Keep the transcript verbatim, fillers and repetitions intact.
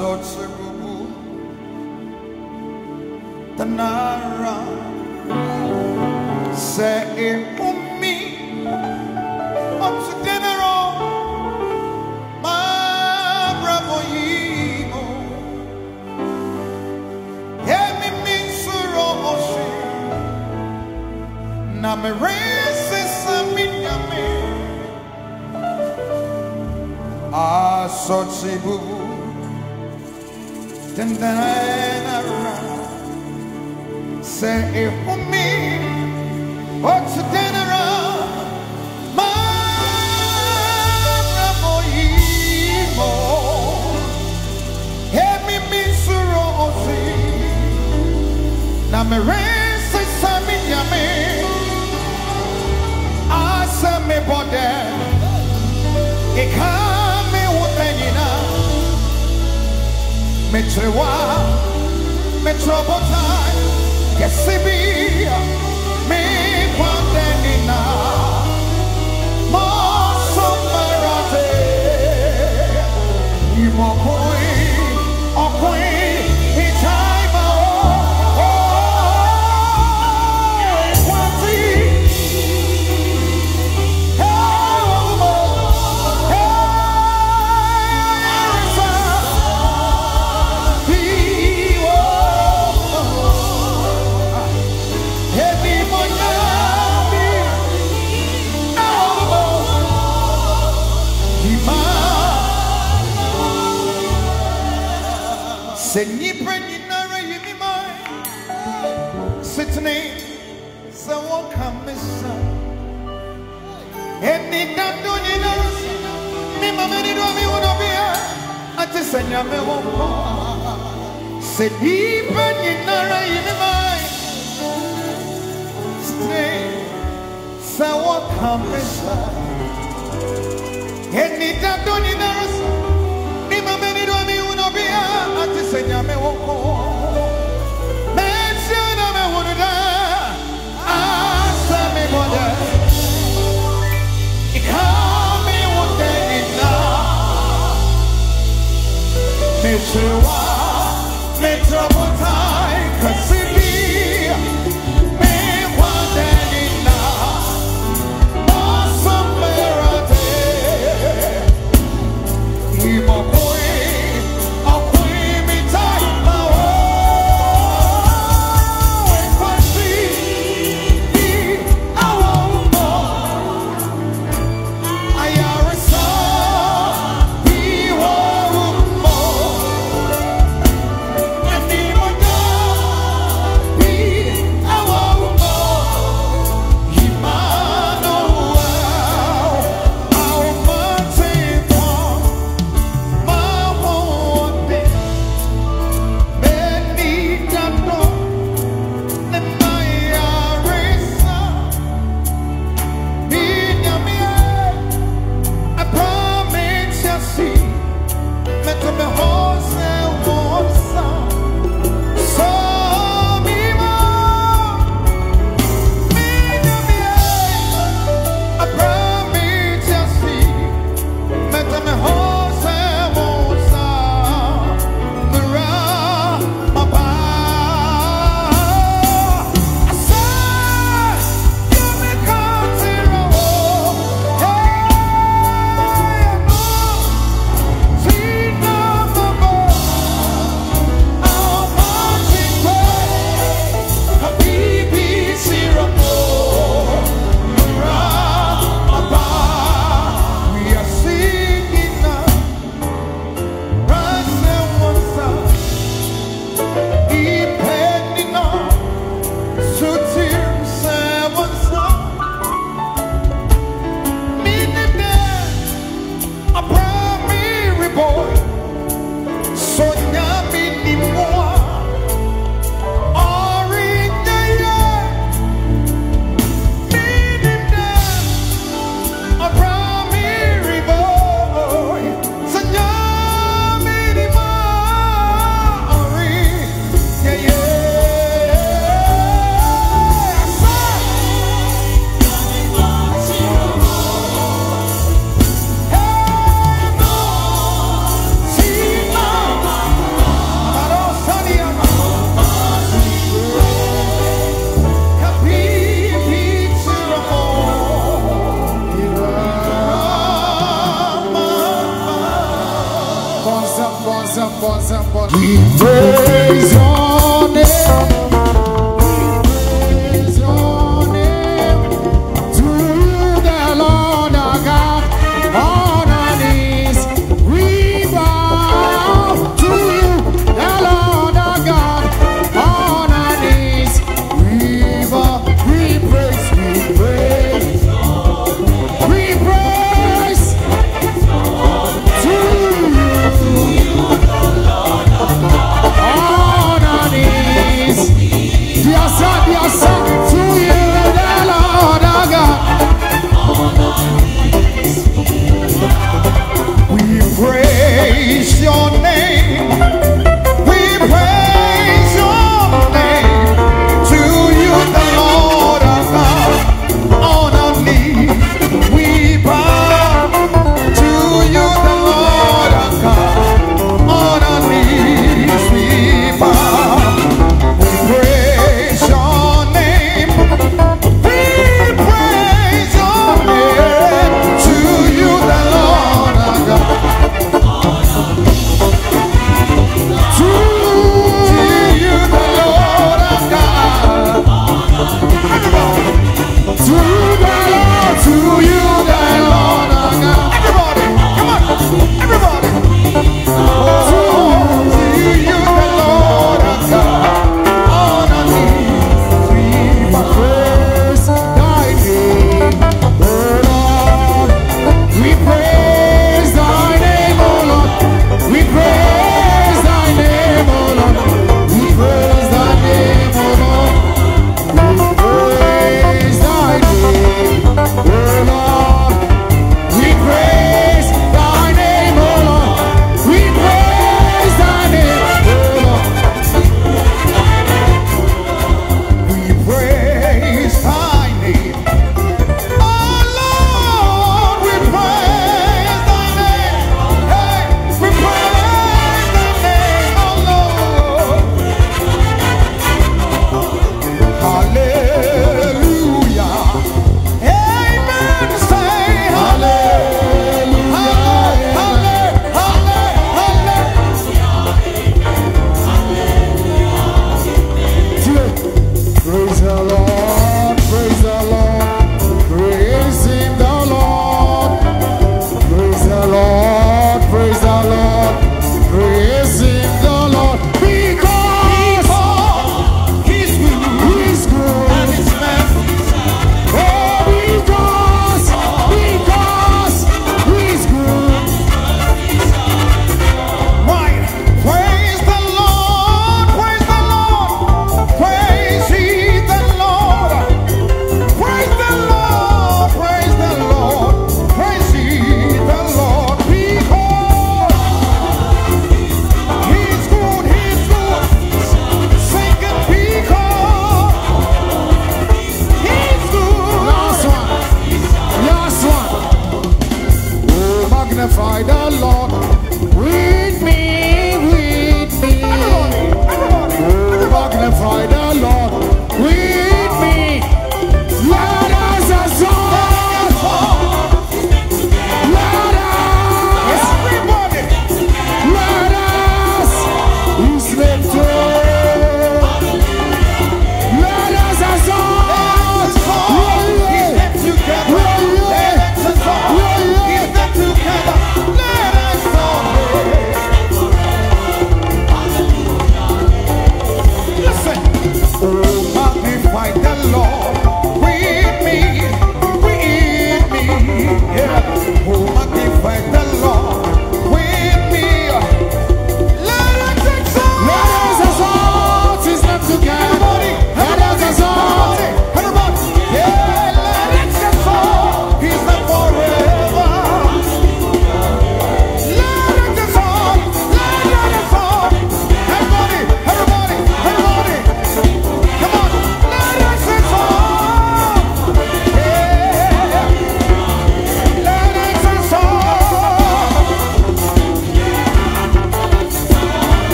Asotsubu Tanara Say Ummi Up to General Ma Bravo Yimo Hemi Minsuro Oshi Namerese Saminyame Asotsubu Tanara Say for me, what's the dinner? My Ramoimo, hear me, Miss Rosie. Now, me race is something yummy. I saw me body, it can't be what any now. Me trewa, me trouble time. Yes, it be me quantenina, more somewhere you more queen or queen, it's time. Oh, quanti, Send ye bringing a ray in my sitting, so what come, Miss Son? And it not doing it, me, mamma, do me one of you. I just send you me one more. Send ye bringing a ray in my sitting, so what come, Miss Son? And it not doing it, me, mamma, do me one of you. Seigneur me woko Monsieur na me wonuda Asa me wode Ikami wode ina Me chewa Me trouble time Kasibi Me wode ina Masa merate Imo We praise your